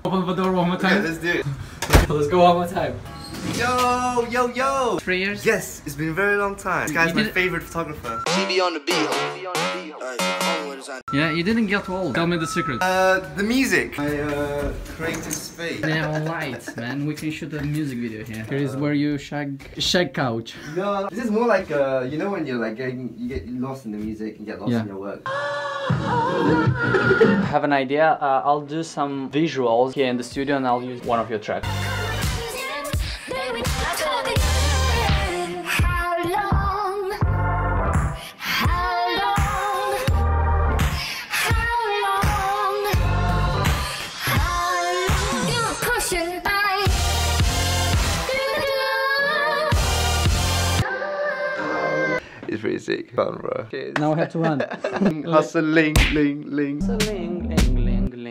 Open the door one more time. Yeah, let's do it. Let's go one more time. Yo, yo, yo! 3 years? Yes, it's been a very long time. This guy's my favorite photographer. TV on the beat. Yeah, you didn't get old. Tell me the secret. The music. My creative space. Yeah, alright, man. We can shoot a music video here. Here is where you shag couch. No, this is more like you know when you're like you get lost in the music and get lost in your work. I have an idea. I'll do some visuals here in the studio and I'll use one of your tracks. It's pretty sick. Fun, bro. Now I have to run. Hustling, ling, ling. Hustling, ling.